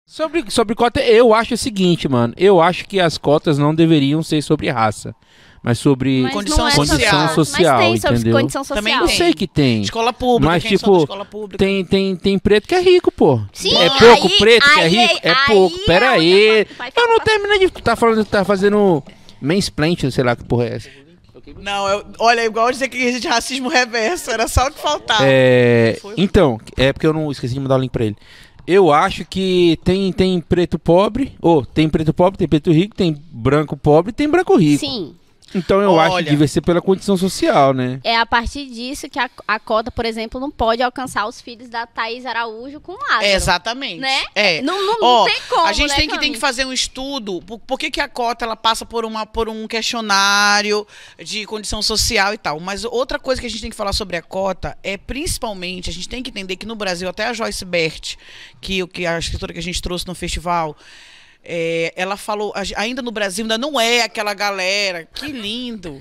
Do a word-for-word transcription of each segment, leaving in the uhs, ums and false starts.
Sobre, sobre cota, eu acho o seguinte, mano. Eu acho que as cotas não deveriam ser sobre raça, mas sobre Mas condição não é condição sobre- social, mas tem sobre entendeu? condição social. Também Eu tem. sei que tem. Escola pública, Mas, quem tipo, só da escola pública. Tem, tem, tem preto que é rico, pô. Sim, é pouco aí- preto que é aí- rico? É aí pouco. é Pera onde aí. eu falo que vai Eu não falar. terminei de... Tá falando que tá fazendo mansplaining, sei lá que porra é essa. Não, eu, olha, é igual dizer que existe racismo reverso, era só o que faltava. É, Foi. então, é porque eu não esqueci de mandar o link pra ele. Eu acho que tem, tem preto pobre, ou tem preto pobre, tem preto rico, tem branco pobre, tem branco rico. Sim. Então eu acho Olha. que deve ser pela condição social, né? É a partir disso que a, a cota, por exemplo, não pode alcançar os filhos da Thaís Araújo com Lázaro. É, exatamente. Né? É. Não, não, Ó, não tem como, a gente né, tem que, tem Cami? que fazer um estudo. Por, por que, que a cota ela passa por, uma, por um questionário de condição social e tal. Mas outra coisa que a gente tem que falar sobre a cota é principalmente, a gente tem que entender que no Brasil, até a Joyce Bert, que, que a escritora que a gente trouxe no festival, é, ela falou, a- ainda no Brasil ainda não é aquela galera, que lindo.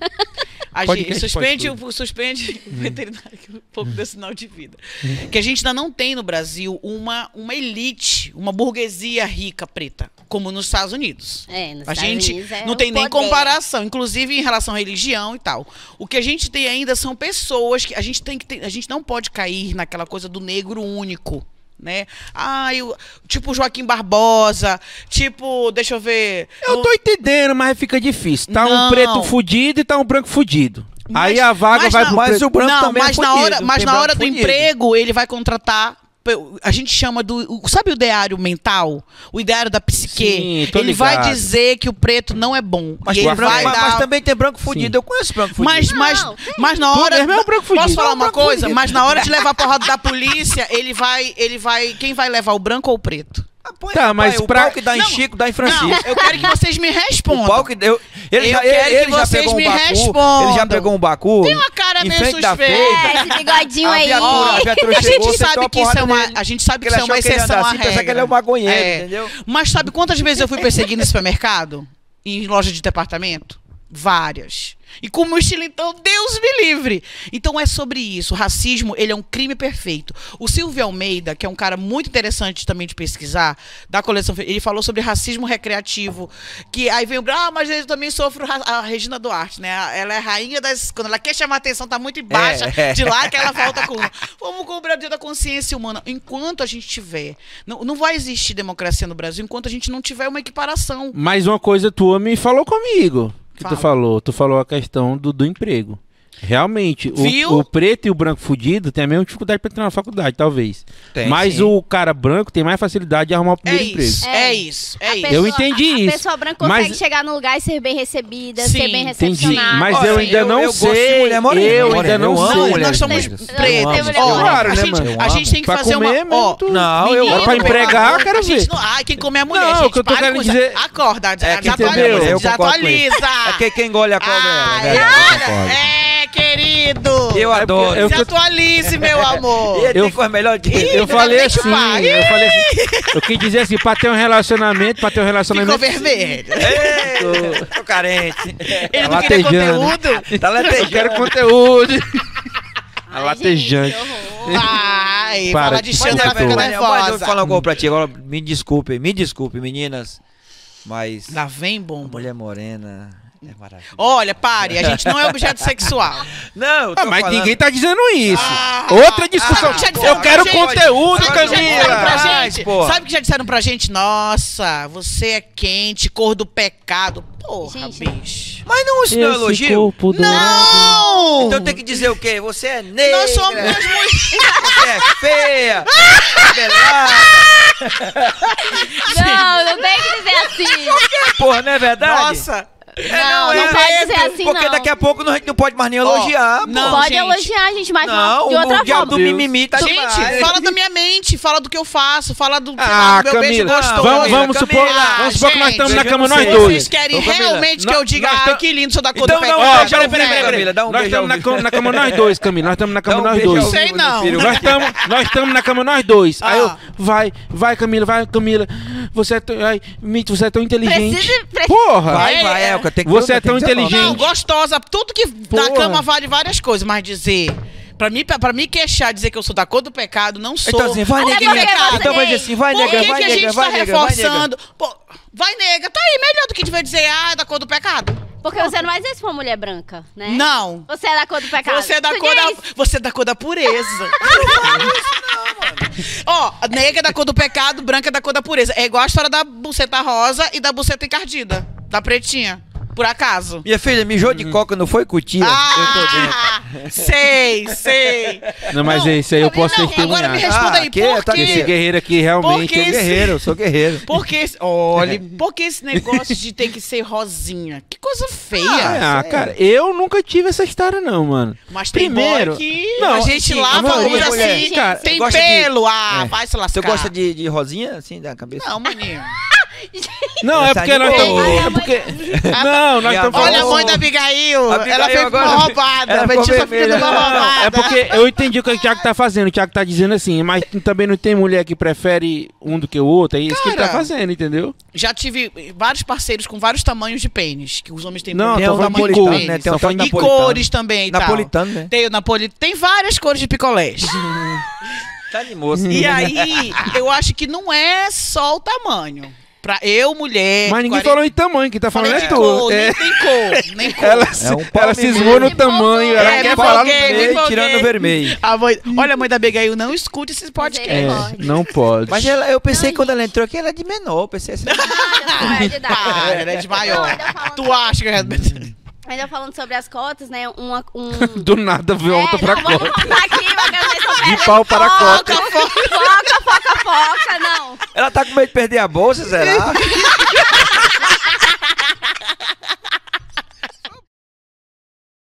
A Pode gente, crer, suspende, pode o, suspende o veterinário que um pouco desse sinal de vida. Que a gente ainda não tem no Brasil uma, uma elite, uma burguesia rica preta, como nos Estados Unidos. É, nos A Estados gente Unidos é não o tem nem poder. comparação, inclusive em relação à religião e tal. O que a gente tem ainda são pessoas que a gente tem que ter, a gente não pode cair naquela coisa do negro único, né? Ah, eu, tipo Joaquim Barbosa, tipo, deixa eu ver. Eu no- tô entendendo, mas fica difícil. Tá Não. um preto fudido e tá um branco fudido. Mas- Aí a vaga mas vai na- pro mas preto. o branco não, também é mas na fudido, hora, mas tem na branco hora do fudido. emprego ele vai contratar. A gente chama do. o- Sabe o ideário mental? O ideário da psique? Sim, tô Ele vai ligado. dizer que o preto não é bom. Mas, e tem ele branco, vai mas, dar. mas também tem branco fudido. Eu conheço branco fudido. Mas, mas, Não, mas na Tu hora. mesmo é um branco fudido. Posso falar É um uma branco coisa? fudido. Mas na hora de levar a porrada da polícia, ele vai. Ele vai. Quem vai levar o branco ou o preto? Ah, põe, Tá, rapaz, mas o pra- pau que dá em Não, Chico, dá em Não, Francisco. eu quero que vocês me O respondam. pau que deu. Ele Eu já, quero ele, que ele já vocês pegou um me bacu. respondam. Ele já pegou um bacu. Tem uma cara em meio frente da suspeita. feira. É, esse bigodinho A aí. viatura, a viatura A chegou, gente sentou sabe a que isso é porrada uma, nele. a gente sabe que Porque isso é ele uma achou que ele ia exceção andar à assim, pensava regra. que ele é um maconheiro, É. entendeu? Mas sabe quantas vezes eu fui perseguido no supermercado? Em loja de departamento? Várias. E com o meu estilo, então, Deus me livre. Então é sobre isso. O racismo, ele é um crime perfeito. O Silvio Almeida, que é um cara muito interessante também de pesquisar, da coleção, ele falou sobre racismo recreativo, que aí vem o, ah, mas eu também sofro ra- a Regina Duarte, né? Ela é a rainha das, quando ela quer chamar a atenção, tá muito baixa, É. de lá que ela volta com, vamos cobrar o dia da consciência humana. Enquanto a gente tiver, não, não vai existir democracia no Brasil enquanto a gente não tiver uma equiparação. Mais uma coisa tua me falou comigo. Que Fala. tu falou? Tu falou a questão do, do emprego. Realmente, Viu? o, o preto e o branco fudido tem a mesma dificuldade pra entrar na faculdade, talvez. Tem, Mas sim. o cara branco tem mais facilidade de arrumar o É primeiro emprego. isso, é isso, é A isso. pessoa- Eu entendi a, isso, A pessoa branca consegue mas- chegar no lugar e ser bem recebida, Sim, ser bem Entendi. recepcionada. Mas Olha, eu ainda eu- não eu gosto de sei. mulher morena, eu morena, ainda não eu amo sei. Não, mulher nós somos negras. pretos. Eu amo mulher Ó, Claro, a, né, gente, mano? a Eu gente tem que Pra fazer comer uma. Ó, mesmo, Não, eu- menino, pra empregar, eu quero a gente ver. não- Ai, quem come é a mulher, Não, gente. o que eu tô para querendo com isso. dizer- Acorda, É, já que atualiza. entendeu? Eu Já concordo com ele. atualiza. É que quem engole a cobra Ai, é ela, velho. olha, Eu concordo. é, querido. Eu adoro. eu- Se atualize, meu amor. E ele Eu- tem coisa melhor que Ih, Eu não falei quero nem assim, chupar. eu falei assim, eu quis dizer assim, pra ter um relacionamento, pra ter um Ficou relacionamento... vermelho. Ei, tô carente. Ele Tá não queria latejando. conteúdo. Tá Eu latejando. quero conteúdo. Ai, latejante. gente, que horror. Ai, Para, fala de mas Xandra, é ela verdade, fica Mas eu vou nervosa. falar uma coisa pra ti agora. Me desculpe, me desculpe, meninas. Mas Lá vem bomba. mulher morena é maravilhosa. Olha, pare, a gente não é objeto sexual. Não, eu tô Ah, mas falando- ninguém tá dizendo isso. Ah, Outra discussão. sabe o que já disseram eu quero pra gente? conteúdo, Sabe o que já disseram pra Camila. Mas, gente? porra. Sabe o que já disseram pra gente? Nossa, você é quente, cor do pecado. Porra, Gente. bicho. Mas não, isso não é elogio? corpo dourado. Não! Então tem que dizer o quê? Você é negra. Nós somos as mulheres. Você é feia. cabelada. Não, não tem que dizer assim. Porra, não é verdade? Nossa! Não, é não pode dizer assim, Porque não. daqui a pouco a gente não pode mais nem elogiar. pô. não, Pode gente. elogiar, gente, mas Não, de outra o diabo do forma. mimimi tá Gente, demais. fala da minha mente, fala do que eu faço, fala do, sei Ah, lá, do meu beijo Camila, gostoso. vamos, vamos Camila, supor, vamos supor que nós gente, estamos na eu cama não nós sei. dois. Vocês querem Ô, Camila, realmente que nós- eu diga, nós ah, tam- que lindo, sou da cor Então do dá um pecado. beijo Ó, ao peraí, peraí, vivo, peraí. Camila, dá um Nós beijo ao estamos na, vivo. cama- na cama nós dois, Camila. Nós estamos na cama Dá um nós beijo dois. ao Sei vivo, não. meu filho. Nós estamos nós estamos na cama nós dois. Aí eu, Ah. vai, vai Camila, vai Camila. Você é tão, ai, Mito, você é tão inteligente. Precisa- pre- Porra. Vai, É, vai, é. Elka. Tem que Você ter- é tem tão que dizer logo. inteligente. Não, gostosa, tudo que na Porra. cama vale várias coisas, mas dizer Pra mim, pra, pra me queixar, dizer que eu sou da cor do pecado, não sou. Então assim, vai Até neguinha. porque você Então vai nem- dizer assim, vai Por nega, que, vai que a nega, gente vai tá nega, vai nega. reforçando? Pô, vai nega, tá aí, melhor do que devia dizer, ah, é da cor do pecado. Porque você não vai dizer se for uma mulher branca, né? Não. Você é da cor do pecado. Você é da Tu cor da, diz. você é da cor da pureza. Ó, nega é da cor do pecado, branca é da cor da pureza. É igual a história da buceta rosa e da buceta encardida, da pretinha, por acaso. Minha filha, mijou de coca, não foi com tia? Eu tô dentro. Ah, sei, sei. Não, mas é isso aí eu posso não, testemunhar. agora me responda Ah, aí, que? por Tá quê? Esse guerreiro aqui realmente... Porque Eu sou guerreiro, eu sou guerreiro. Por que esse, olha, por que esse negócio de ter que ser rosinha? Que coisa feia. Ah, sério. cara, eu nunca tive essa história não, mano. Mas tem Primeiro- boy que Não, a gente sim, lava a maioria, usa mulher, assim, cara, tem gosta de- pelo, ah, É. vai se lascar. Você gosta de, de rosinha, assim, da cabeça? Não, maninho. Não, é Tá porque de nós boa. estamos... É porque... Não, nós Minha estamos Olha a falando... mãe da Abigail, Abigail ela veio com agora- uma roubada, ela a ficou Betinha fica vermelha. uma Não, roubada. é porque eu entendi o que o Thiago tá fazendo. O Thiago tá dizendo assim, mas também não tem mulher que prefere um do que o outro. É isso que ele tá Cara, fazendo, entendeu? Já tive vários parceiros com vários tamanhos de pênis, que os homens têm Não, tem tô um falando de tamanho de cor, pênis. né? Tem um tal de E napolitano. cores também e tal. Napolitano, né? Tem o napoli... Tem várias cores de picolés. Tá de moça. E aí, eu acho que não é só o tamanho. Pra eu, mulher... Mas ninguém quarenta falou em tamanho, quem tá falando Falei é de tu. cor, É. nem tem cor, nem cor. Ela, É um pau ela vermelho. cismou no Me tamanho, empolgou. ela É, quer me falar no empolguei, me meio. empolguei. tirando o vermelho. A mãe... Olha, a mãe da Abigail, não escute esse podcast. É, Misericórdia. não pode. Mas ela, eu pensei Não, quando ela entrou aqui, ela é de menor. Eu pensei assim. Ah, eu sou de idade. Para, ela é de maior. Não, ainda falando- Tu acha que é... Ainda falando sobre as cotas, né? Uma, um... Do nada volta é, pra não, vamos cota. voltar aqui, mas eu sei sobre De pau para a cota. Foca, foca, foca, foca, não. Ela tá com medo de perder a bolsa, será?